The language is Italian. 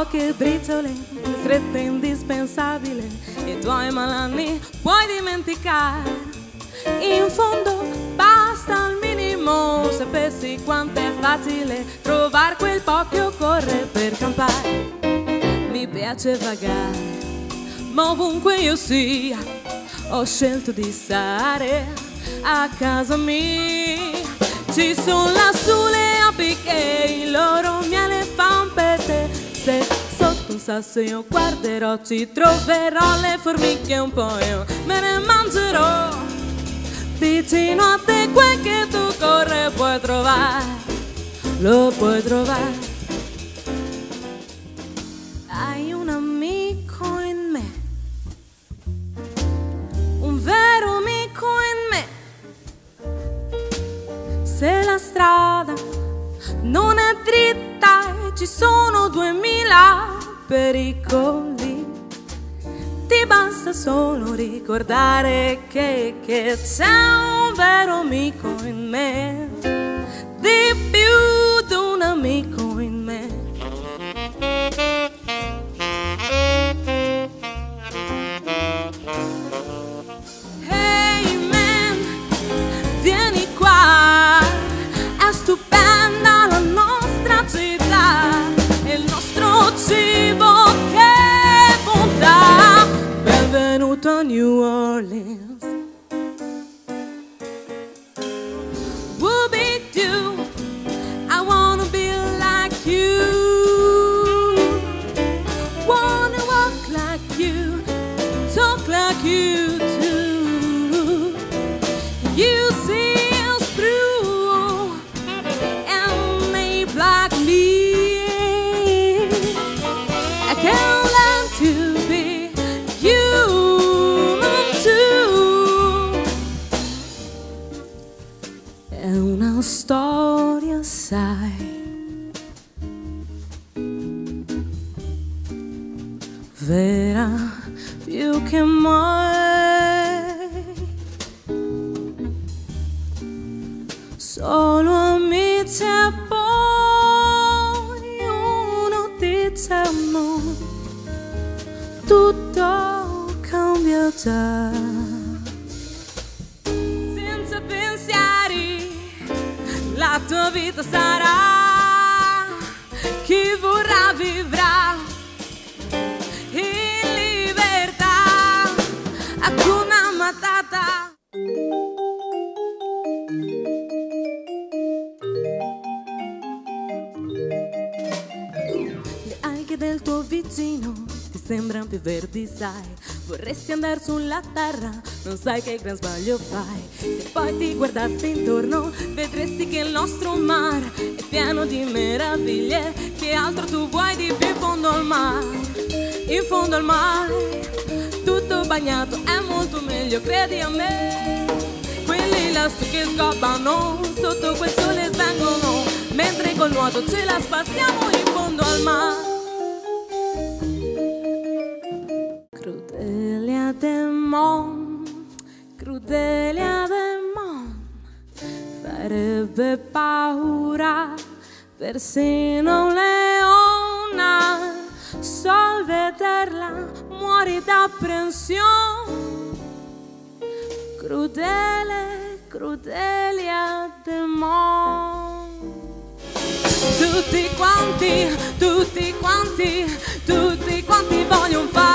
poche briciole, strette indispensabile, i tuoi malanni puoi dimenticare. In fondo basta il minimo, sapessi quanto è facile trovare quel po' che occorre per campare. Mi piace vagare, ma ovunque io sia, ho scelto di stare a casa mia. Ci sono lassù le api che il loro miele fan per te. Se sotto un sasso io guarderò, ci troverò le formiche, un po' io me ne mangerò. Vicino a te quel che tu corre puoi trovare, lo puoi trovare. Hai un amico in me, un vero amico in me. Se la strada non è dritta e ci sono 2000 pericoli, ti basta solo ricordare che c'è un vero amico in me, di più di un amico in me. Hey man, vieni qua, è stupenda la nostra città, e il nostro cibo che bontà. Benvenuto a New Orleans. Whoopie-doo, I wanna be like you, wanna walk like you, talk like you too. You see us through and made like me. I can't learn to be human too. È una storia, sai, vera più che mai. Solo amici e poi uno dice no, tutto cambia già. Senza pensieri la tua vita sarà, chi vorrà vivrà in libertà. Hakuna Matata. Le alghe del tuo vicino ti sembrano più verdi, sai. Vorresti andare sulla terra, non sai che gran sbaglio fai. Se poi ti guardassi intorno, vedresti che il nostro mare è pieno di meraviglie. Che altro tu vuoi di più in fondo al mare? In fondo al mare, tutto bagnato è molto meglio, credi a me. Quelli lassù che sgobbano, sotto quel sole svengono, mentre col nuoto ce la spassiamo in fondo al mare. Crudelia del mon, Crudelia del mon, farebbe paura persino un leone. Sol vederla muori d'apprensione. Crudele, Crudelia del mon. Tutti quanti, tutti quanti, tutti quanti vogliono fare